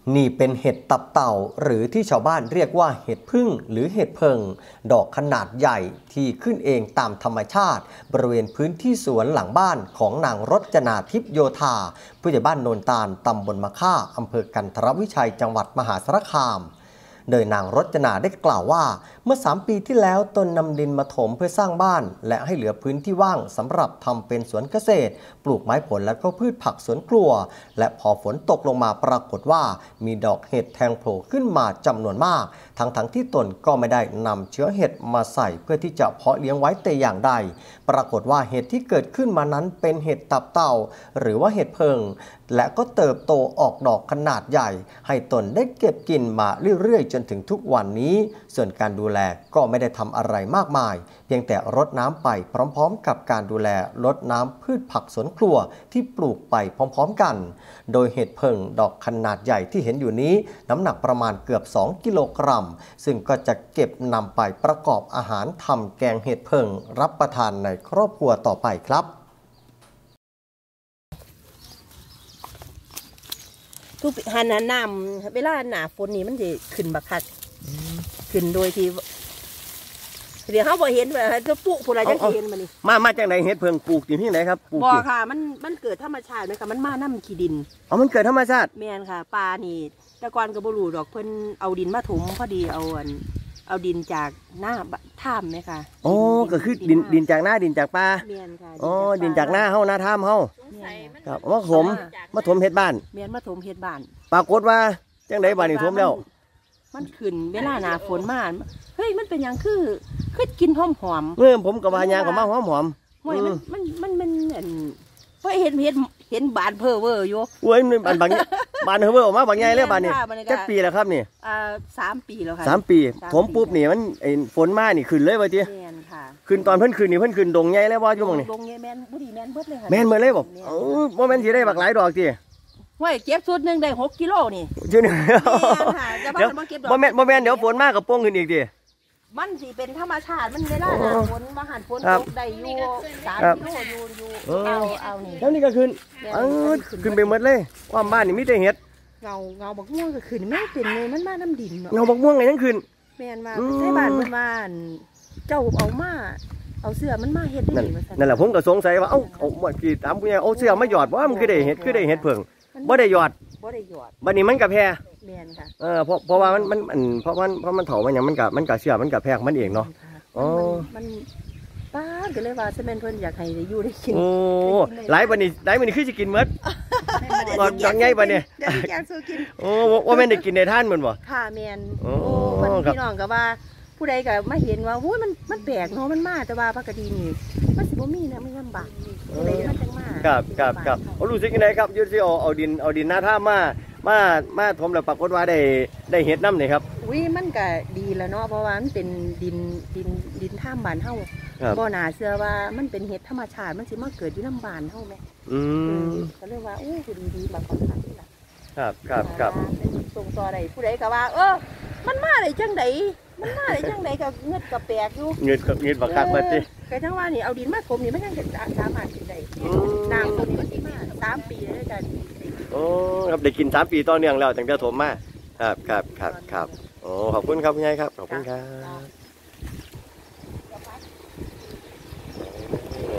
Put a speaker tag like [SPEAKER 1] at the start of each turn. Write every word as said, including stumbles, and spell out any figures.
[SPEAKER 1] นี่เป็นเห็ดตับเต่าหรือที่ชาวบ้านเรียกว่าเห็ดพึ่งหรือเห็ดเพิงดอกขนาดใหญ่ที่ขึ้นเองตามธรรมชาติบริเวณพื้นที่สวนหลังบ้านของนางรจนาทิพย์โยธาผู้ใหญ่บ้านโนนตาลตำบลมะค่าอำเภอกันทรวิชัยจังหวัดมหาสารคามโดยนางรจนาได้กล่าวว่าเมื่อสามปีที่แล้วตนนำดินมาถมเพื่อสร้างบ้านและให้เหลือพื้นที่ว่างสำหรับทำเป็นสวนเกษตรปลูกไม้ผลและก็พืชผักสวนครัวและพอฝนตกลงมาปรากฏว่ามีดอกเห็ดแทงโผล่ขึ้นมาจำนวนมากทั้งทั้งที่ตนก็ไม่ได้นำเชื้อเห็ดมาใส่เพื่อที่จะเพาะเลี้ยงไว้แต่อย่างใดปรากฏว่าเห็ดที่เกิดขึ้นมานั้นเป็นเห็ดตับเต่าหรือว่าเห็ดเพิงและก็เติบโตออกดอกขนาดใหญ่ให้ตนได้เก็บกินมาเรื่อยๆจนถึงทุกวันนี้ส่วนการดูแลก็ไม่ได้ทำอะไรมากมายเพียงแต่รดน้ำไปพร้อมๆกับการดูแลรดน้ำพืชผักสวนครัวที่ปลูกไปพร้อมๆกันโดยเห็ดเพิงดอกขนาดใหญ่ที่เห็นอยู่นี้น้ำหนักประมาณเกือบสองกิโลกรัมซึ่งก็จะเก็บนำไปประกอบอาหารทำแกงเห็ดเพิงรับประทานในครอบครัวต่อไปครับ
[SPEAKER 2] ทุกหันน้ำเวลาหนาฝนนี่มันจะขึ้นบักคักขึ้นโดยที่เดี๋ยวเขาบอกเห็นว่าจะปลูกผลอะไรจะเห็นมันนี่
[SPEAKER 1] มามาจากไหนเห็ดเพิงปลูกอยู่ที่ไหนครับปลูก
[SPEAKER 2] บ่อค่ะมันมันเกิดธรรมชาติไหมคะมันมาน้ำขี้ดิน
[SPEAKER 1] อ๋อมันเกิดธรรมชาติ
[SPEAKER 2] แมนค่ะปลานี่แต่ก่อนกับบรูดอกเพิ่นเอาดินมาถมพอดีเอาอันเอาดินจากหน้าถ้ำไหมคะ
[SPEAKER 1] อ๋อก็คือดินดินจากหน้าดินจากปลา
[SPEAKER 2] แมนค่ะ
[SPEAKER 1] อ๋อดินจากหน้าเฮาหน้าถ้ำเฮาครับมาถมมาถมเห็ดบ้าน
[SPEAKER 2] แมนมาถมเห็ดบ้าน
[SPEAKER 1] ปรากฏว่าจังไดบ้านนี่ถมแล้ว
[SPEAKER 2] มันขึ้นเวลาหนาฝนมาเฮ้ยมันเป็นอย่างคือคือกินหอมหอม
[SPEAKER 1] เออผมกับวายางกับมาหอมหอม
[SPEAKER 2] เฮ้ยมันมันมันมันเหมือนเพราะเห็นเห็นเห็นบานเพ้อเวอร์อยู่
[SPEAKER 1] เว้ยบานบางบานเพ้อเวอร์ออกมาบางใหญ่เลยบานนี่จักปีแล้วครับนี่
[SPEAKER 2] อ่าสามปีแล้วค่ะ
[SPEAKER 1] สามปีถมปุ๊บนี่มันฝนมานี่ขึ้นเลยว่าจีขึ้นตอนเพิ่นขึ้นนี่เพิ่นขึ้นดงใหญ่แล้วว่าอยู่มองนี่
[SPEAKER 2] ดงใหญ่แมนบุรีแมนเบิดเลยค่ะ
[SPEAKER 1] แมนเมื่อเลยบอกเออว่าแมนสิได้บักหลายดอกจี
[SPEAKER 2] เฮ้ยเก็บสุดหนึ่งได้หกกิโลนี่
[SPEAKER 1] ชื่อนี่เดี๋ยวบ่แมนบ่แมนเดี๋ยวฝนมากกับโป้งขึ้นอีกดิ
[SPEAKER 2] มันสิเป็นธรรมชาติมันเวลาหน้าฝนมาหันฝนตกได้อยู่สามกิโลอยู่อยู่เอาเอานี่
[SPEAKER 1] แล้วนี่ก็ขึ้นเออขึ้นไปหมดเลยความบ้านนี่มีแต่เห็ด
[SPEAKER 2] เงาเงาบักม่วงก็ขึ้นไม่เป็นเลยมันมาน้ำดิน
[SPEAKER 1] เงาบักม่วงไงนั่นขึ้น
[SPEAKER 2] แมนมาใช้บ้านมันมาเจ้าเอามาเอาเสื้อมันมาเห็ดได้
[SPEAKER 1] นั่นแหละผมก็สงสัยว่าเอ้าเอาเมื่อกี้ตามผู้ใหญ่เอาเสื้อมาหยอดว่ามันคือได้เห็ดคือได้เห็ดเพิ่งบ่ได้หยอด
[SPEAKER 2] บ่ได้หยอด
[SPEAKER 1] บัดนี้มันกับแพร่
[SPEAKER 2] แมนค่ะ
[SPEAKER 1] เออเพราะเพราะว่ามันมันมันเพราะมันเพราะมันเถามันอย่างมันกับมันกับเสื้อมันกับแพร่มันเองเนาะอ๋อ
[SPEAKER 2] มันป้าก็เลยว่าเซเมนเพิ่นอยากให้ได้อยู่ได้กิน
[SPEAKER 1] โอ้หลายบัดนี้หลายบัดนี้คือจะกินมั้งก่อนจังไงบัดนี้โอ้ว่าแม่ได้กินในท่านเหมือนบ่
[SPEAKER 2] ค่ะแมนโอ้คนพี่น้องก็ว่าผู้ใดก็มาเห็นว่าโอ้ยมันมันแปลกเนาะมันมาแต่ว่าปกตินี่มันสิบ่มีนะมันลำบากเลยมันจังมา
[SPEAKER 1] ครับครับครับรู้สึกยังไงครับยุทธที่เอาเอาดินเอาดินหน้าท่ามามามาถมแล้วปรากฏว่าได้ได้เห็ดน้ำเลยครับ
[SPEAKER 2] อุ้ยมันก็ดีแล้วเนาะเพราะว่ามันเป็นดินดินดินท่ามบานเฮาบ่น่าเชื่อว่ามันเป็นเห็ดธรรมชาติมันสิมาเกิดอยู่น้ำบานเฮาแม่
[SPEAKER 1] อืม
[SPEAKER 2] ก็เลยว่าโอ้ดีดีบางคนทำนี่แหละ
[SPEAKER 1] ครับครับครับ
[SPEAKER 2] ส่งต่อใดผู้ใดก็ว่าเออมันมาได้จังไดมันมาได้จังไดกับเงือกกับแปลกอยู่
[SPEAKER 1] เงือกกับเงือกบักคักมาสิ
[SPEAKER 2] ก็จังว่านี่เอาดินมาถมนี่มันยังจะสามารถกินได้น้ำตัวนี้มันสิมาสามปีแล้วจ้ะ
[SPEAKER 1] โอ้ครับได้กินสามปีต่อเนื่องแล้วจังได้ถมมาครับครับครับครับโอ้ขอบคุณครับคุณยายครับขอบคุณครับ